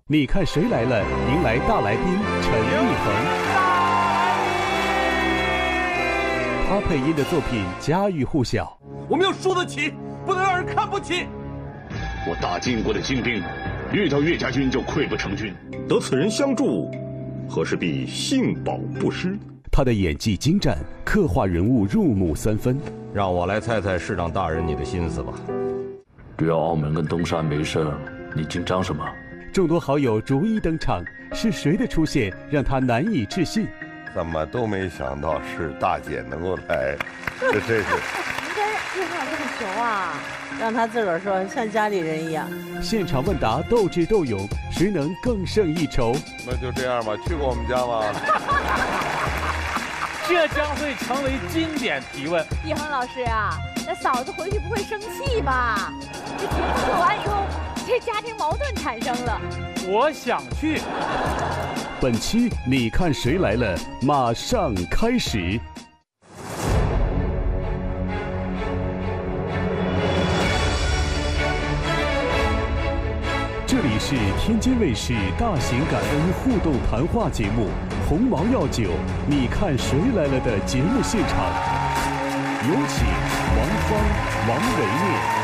你看谁来了？迎来大来宾陈意恒。他配音的作品家喻户晓。 我们要输得起，不能让人看不起。 我大晋国的精兵，遇到岳家军就溃不成军。 得此人相助，何时必幸保不失。 他的演技精湛，刻画人物入木三分。 让我来猜猜市长大人你的心思吧。 只要澳门跟东山没事，你紧张什么？ 众多好友逐一登场，是谁的出现让他难以置信？ 怎么都没想到是大姐能够来，这真是。 您跟叶恒老师很熟啊，让他自个儿说像家里人一样。 现场问答斗智斗勇，谁能更胜一筹？ 那就这样吧，去过我们家吗？ 这将会成为经典提问。 叶恒老师啊，那嫂子回去不会生气吧？这节目做完以后，这家庭矛盾产生了。 我想去。 本期你看谁来了，马上开始。这里是天津卫视大型感恩互动谈话节目《鸿茅药酒》，你看谁来了的节目现场，有请王芳、王维念。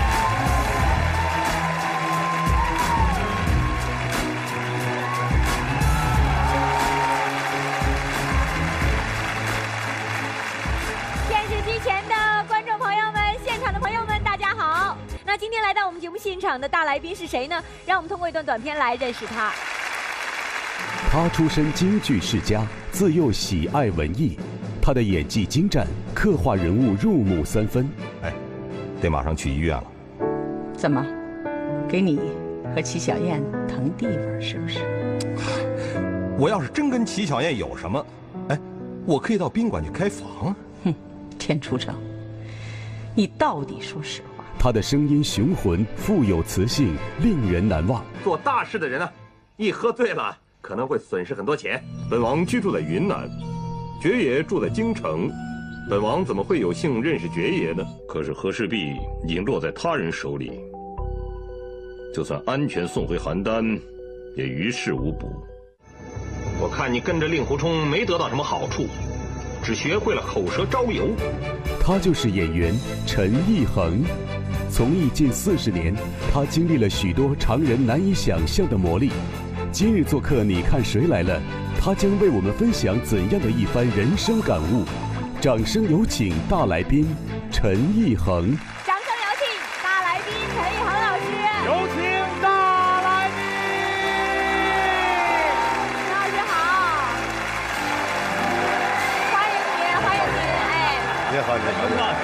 今天来到我们节目现场的大来宾是谁呢？让我们通过一段短片来认识他。 他出身京剧世家，自幼喜爱文艺，他的演技精湛，刻画人物入木三分。 哎，得马上去医院了。 怎么，给你和齐小燕腾地方是不是？ 我要是真跟齐小燕有什么，哎，我可以到宾馆去开房。 哼，田初成，你到底说实话？ 他的声音雄浑，富有磁性，令人难忘。 做大事的人啊，一喝醉了可能会损失很多钱。 本王居住在云南，爵爷住在京城，本王怎么会有幸认识爵爷呢？可是和氏璧已经落在他人手里，就算安全送回邯郸，也于事无补。 我看你跟着令狐冲没得到什么好处，只学会了口舌招尤。 他就是演员陈意恒。从艺近40年，他经历了许多常人难以想象的磨砺。今日做客，你看谁来了？他将为我们分享怎样的一番人生感悟？掌声有请大来宾陈意恒。 掌声有请大来宾陈意恒老师。 有请大来宾。 陈老师好，欢迎你，欢迎你！哎， 你好，你好。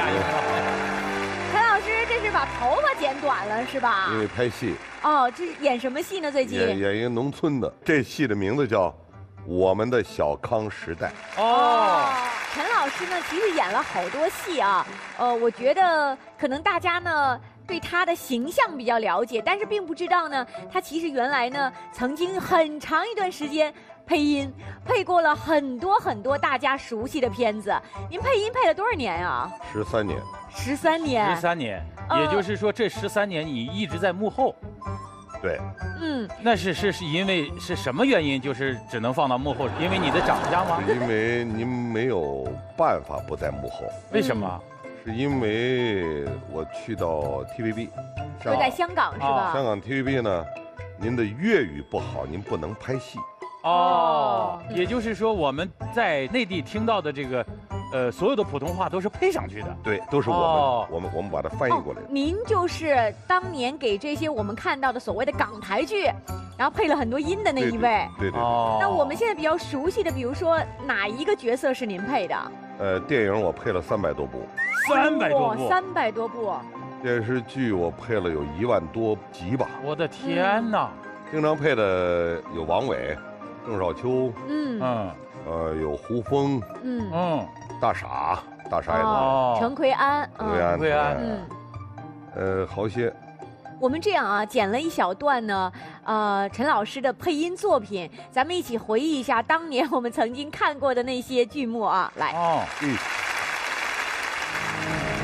把头发剪短了是吧？ 因为拍戏。 哦，这演什么戏呢？最近演一个农村的，这戏的名字叫《我们的小康时代》。 哦，陈老师呢，其实演了好多戏啊。我觉得可能大家呢对他的形象比较了解，但是并不知道呢，他其实原来呢曾经很长一段时间配音，配过了很多大家熟悉的片子。您配音配了多少年啊 ？13年。 13年。 13年。也就是说，这13年你一直在幕后。 对。 那是因为是什么原因？就是只能放到幕后，因为你的长相吗？ 因为您没有办法不在幕后。 为什么？ 是因为我去到 TVB， 就在香港是吧？ 香港 TVB 呢，您的粤语不好，您不能拍戏。 哦，也就是说我们在内地听到的这个。所有的普通话都是配上去的， 对，都是我们把它翻译过来的。 您就是当年给这些我们看到的所谓的港台剧，然后配了很多音的那一位。 对。 那我们现在比较熟悉的，比如说哪一个角色是您配的？ 电影我配了300多部。 300多部。 电视剧我配了有1万多集吧。 我的天哪！ 经常配的有王伟、郑少秋，有胡枫，大傻也多，陈奎安， 好些。 我们这样啊，剪了一小段呢，陈老师的配音作品，咱们一起回忆一下当年我们曾经看过的那些剧目啊，来。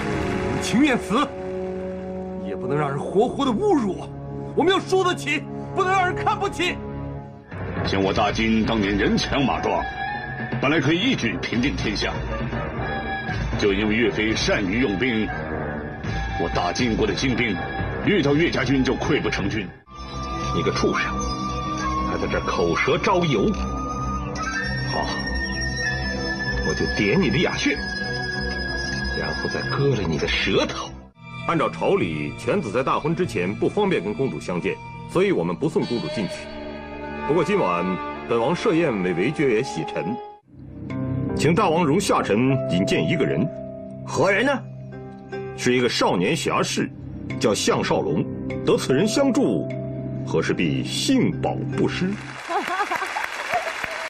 情面词，也不能让人活活的侮辱我。我们要输得起， 不能让人看不起。 像我大金当年人强马壮，本来可以一举平定天下，就因为岳飞善于用兵，我大金国的精兵遇到岳家军就溃不成军。 你个畜生，还在这口舌招尤！好，我就点你的哑穴，然后再割了你的舌头。 按照朝礼，犬子在大婚之前不方便跟公主相见，所以我们不送公主进去。不过今晚本王设宴为韦爵爷洗尘，请大王容下臣引荐一个人。 何人呢？ 是一个少年侠士，叫项少龙。得此人相助，何时必幸保不失。